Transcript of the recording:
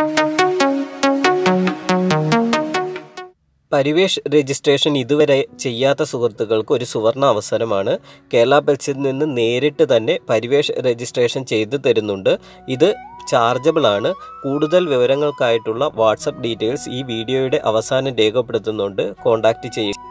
Parivesh registration ഇതുവരെ ചെയ്യാത്ത സുഹൃത്തുക്കൾക്ക് ഒരു സുവർണ അവസരമാണ്. കേരള പെറ്റ്സിൽ നിന്ന് നേരിട്ട് തന്നെ പരിവേഷ് രജിസ്ട്രേഷൻ ചെയ്തു തരുന്നുണ്ട്. ഇത് ചാർജബിൾ ആണ്. കൂടുതൽ വിവരങ്ങൾക്കായിട്ടുള്ള വാട്സപ്പ് ഡീറ്റെയിൽസ് ഈ വീഡിയോയുടെ അവസാനം രേഖപ്പെടുത്തുന്നുണ്ട്. കോൺടാക്റ്റ് ചെയ്യുക.